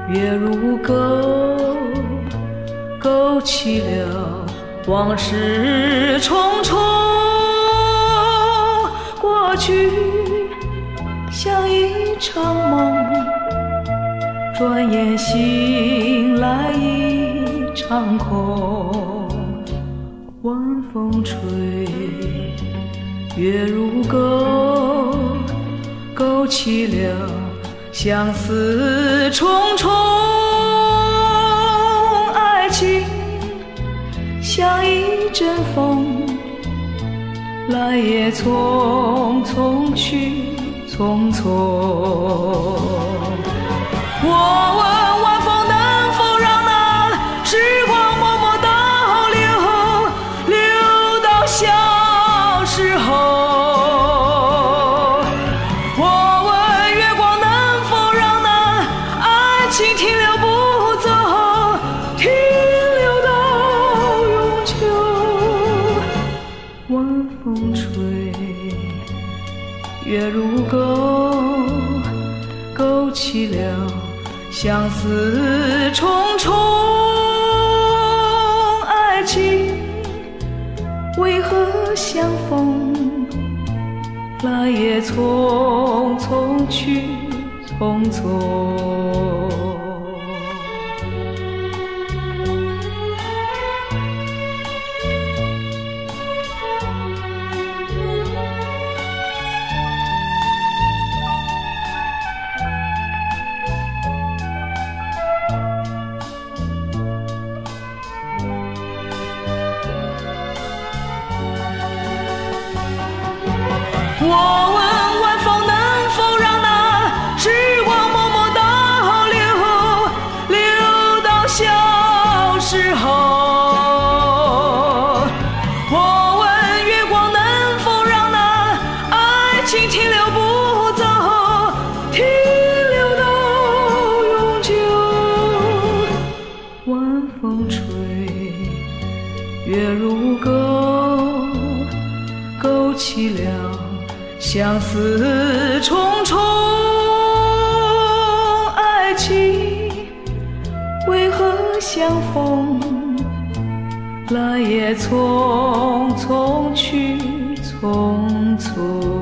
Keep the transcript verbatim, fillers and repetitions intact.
月如钩，勾起了往事重重。过去像一场梦，转眼醒来一场空。晚风吹，月如钩，勾起了相思重重。爱情像一阵风，来也匆匆，去匆匆。我问晚风能否让那时光默默倒流，流到小时候。我问月光能否让那爱情停留不走，停留到永久。晚风吹，月如钩，勾起了相思重重。爱情为何相逢，来也匆匆，去匆匆。我问晚风能否让那时光默默倒流，流到小时候。我问月光能否让那爱情停留不走，停留到永久。晚风吹，月如钩，勾起了相思重重。爱情为何相逢，来也匆匆，去匆匆。